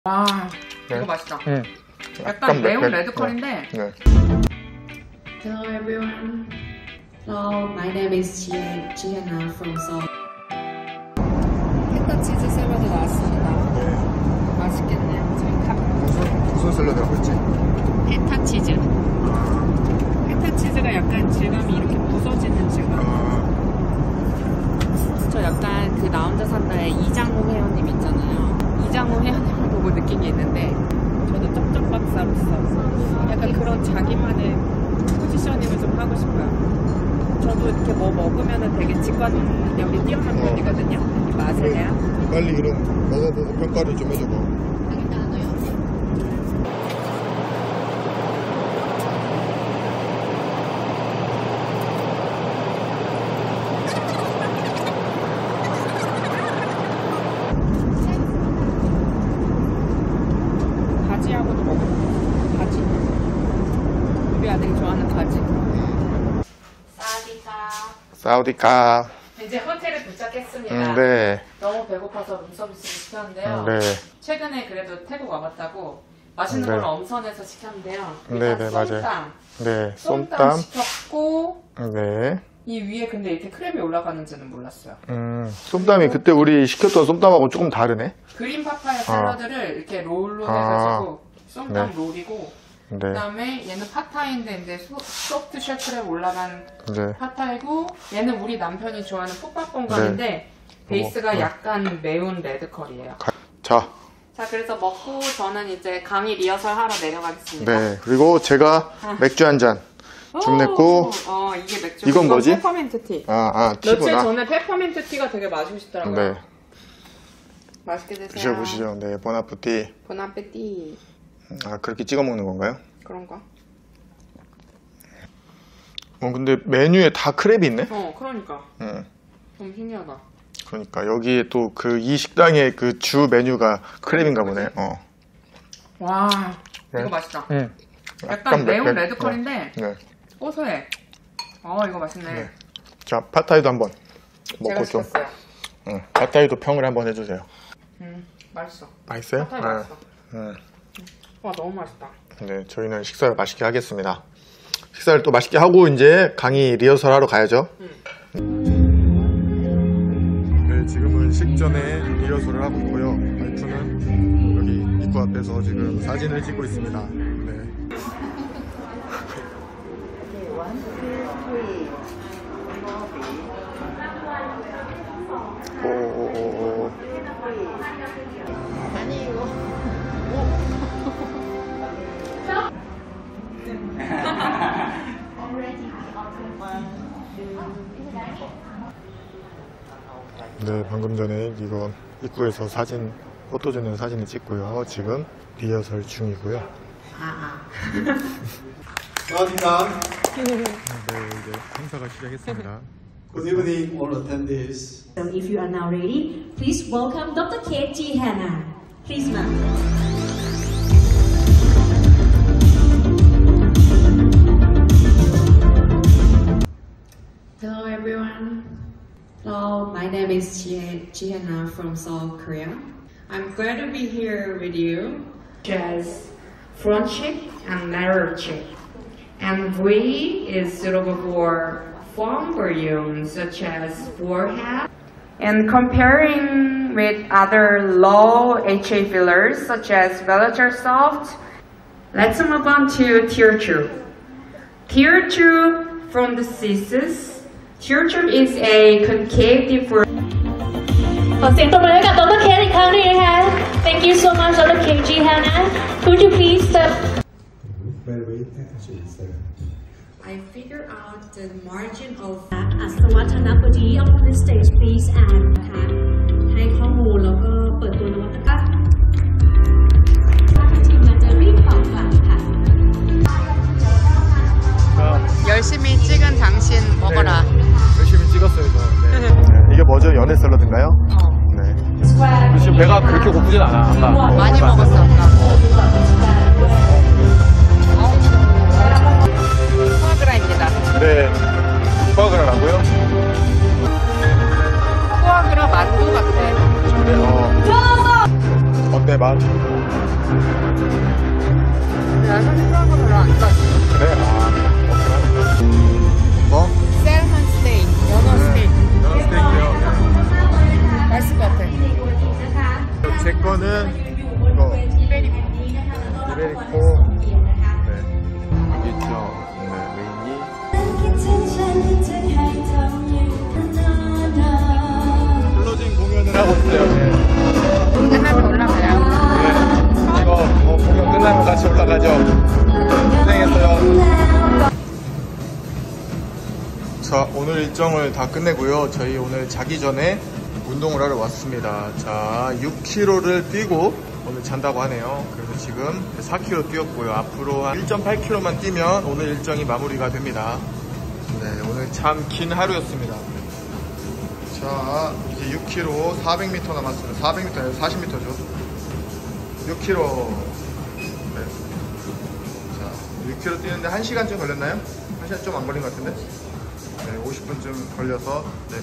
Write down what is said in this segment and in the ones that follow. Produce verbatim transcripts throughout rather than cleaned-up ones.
와, 네. 이거 맛있다. 응. 약간 매운 매- 레드컬인데. 네. Hello everyone. Hello, my name is Jian, Jiana from Seoul. 페타 치즈 샐러드 나왔습니다. 네. 맛있겠네요. 저희 탑. 무슨, 무슨 샐러드라고 했지? 페타 치즈. 페타 치즈가 약간 질감이 이렇게 부서지는 질감. 아, 저 약간 그 나 혼자 산다의 이장호 회원님 있잖아요. 이장호 회원님을 보고 느낀 게 있는데, 저도 쩝쩝박사로서 약간 그런 자기만의 포지셔닝을 좀 하고 싶어요. 저도 이렇게 뭐 먹으면은 되게 직관력이 뛰어난 편이거든요. 이 맛에 대한. 빨리 그럼 먹어보고 평가를 좀 해줘봐. 가지하고도 먹어요. 가지. 우리 아들이 좋아하는 가지. 사디카. 사우디카. 이제 호텔에 도착했습니다. 음, 네. 너무 배고파서 룸서비스를 시켰는데요. 음, 네. 최근에 그래도 태국 와봤다고 맛있는 네. 걸 엄선해서 시켰는데요. 네, 일단 네, 쏨땀. 맞아요. 네. 쏨땀 쏨땀. 시켰고, 네. 이 위에 근데 이렇게 크랩이 올라가는지는 몰랐어요. 음, 쏨땀이 그때 우리 시켰던 쏨땀하고 조금 다르네? 그린 파파야 샐러드를 이렇게 롤로 아. 해가지고 쏨땀 네. 롤이고, 네. 그 다음에 얘는 파타이인데 이제 소, 소프트 쉘크랩 올라간 네. 파타이고, 얘는 우리 남편이 좋아하는 풋밥봉감인데 베이스가 네. 약간 매운 레드컬이에요. 가, 자. 자, 그래서 먹고 저는 이제 강의 리허설 하러 내려가겠습니다. 네. 그리고 제가 맥주 한 잔. 줌냈고. 어, 이게 맥주. 이건 뭐지? 페퍼민트 티. 아, 아, 며칠 티구나. 전에 페퍼민트 티가 되게 마시고 싶더라고요. 네. 맛있게 드세요. 드셔보시죠. 네. 보나푸티. 보나페티. 아, 그렇게 찍어 먹는 건가요? 그런가? 어, 근데 메뉴에 다 크랩이 있네? 어, 그러니까. 응. 너무 신기하다. 그러니까 여기에 또 그 이 식당의 그 주 메뉴가 크랩인가 보네. 어. 와, 네. 이거 맛있다. 응. 약간 매운 맵- 레드컬인데 네. 고소해. 어, 이거 맛있네. 네. 자, 팟타이도 한번 제가 먹고 좀. 시켰어요. 응. 팟타이도 평을 한번 해주세요. 음, 맛있어. 맛있어요? 팟타이 맛있어. 응. 와, 너무 맛있다. 네, 저희는 식사를 맛있게 하겠습니다. 식사를 또 맛있게 하고 이제 강의 리허설 하러 가야죠. 네, 지금은 식전에 리허설을 하고 있고요. 와이프는 여기 입구 앞에서 지금 사진을 찍고 있습니다. 네. 오오오오. 네, 방금 전에 이거 입구에서 사진, 포토존에서 사진을 찍고요. 지금 리허설 중이고요. 사와디카. 네, 이제 행사가 시작했습니다. Good evening, all attendees. So if you are now ready, please welcome Doctor K G Hannah. Please, ma'am. Hello everyone. Hello, my name is Jian, Jiana from Seoul, Korea. I'm glad to be here with you. As front shape and narrow shape. And V is suitable for form volumes such as forehead. And comparing with other low H A fillers such as Velour Soft, let's move on to tear tube. Tear tube from the Cissus. Tear tube is a concave different. ขอเสียงตบมือให้กับ Doctor K อีกครั้งหนึงนะคะ Thank you so much Doctor K G Hannah. Could you please step Very, very actually, sir. I figure out the margin of อัศวัฒนบดี on the stage please and ค่ะให้ข้อมูลแล้วก็เปิดตัวนวัตกรรมทีมงานจะรีบตอบกลับค่ะ 열심히 찍은 당신 먹어라. 열심히 찍었어요, 저. 네. 네. 이게 뭐죠? 연애 샐러드인가요? 어. 네. 지금 배가 그렇게 고프진 않아. 아까. 많이 먹었어, 아까. 포아그라입니다. 네. 푸아그라라고요? 포아그라 만두 같아. 네, 어. 내가 생각한 거 별로 안 좋아했어. 그래? 아, 없구나. 뭐? 셀먼 스테이크, 연어 스테이크. 연어 스테이크요. 맛있을 것 같아. 제 거는 이거 이베리코. 이베리코. 네. 여기 있죠. 네, 메인이. 클로징 공연을 하고 있어요. 네. 끝나면 올라가요. 네. 이거 뭐 공연 끝나면 같이 올라가죠. 고생했어요. 자, 오늘 일정을 다 끝내고요. 저희 오늘 자기 전에 운동을 하러 왔습니다. 자, 육 킬로미터를 뛰고 오늘 잔다고 하네요. 그래서 지금 사 킬로미터 뛰었고요. 앞으로 한 일 점 팔 킬로미터만 뛰면 오늘 일정이 마무리가 됩니다. 네, 오늘 참 긴 하루였습니다. 자, 이제 육 킬로미터 사백 미터 남았습니다. 사백 미터 아니라 사십 미터죠. 육 킬로미터. 네. 자, 육 킬로미터 뛰는데 한 시간쯤 걸렸나요? 한 시간 좀 안 걸린 것 같은데? 네, 오십 분쯤 걸려서 네.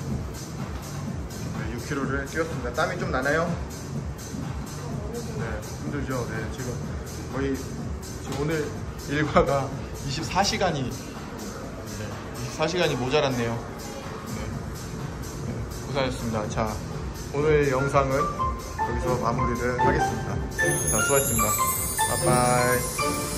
육 킬로미터를 뛰었습니다. 땀이 좀 나나요? 네, 힘들죠. 네, 지금 거의 지금 오늘 일과가 이십사 시간이 네, 이십사 시간이 모자랐네요. 네, 네, 고생하셨습니다. 자, 오늘 영상은 여기서 마무리를 하겠습니다. 자, 수고하셨습니다. 바이바이.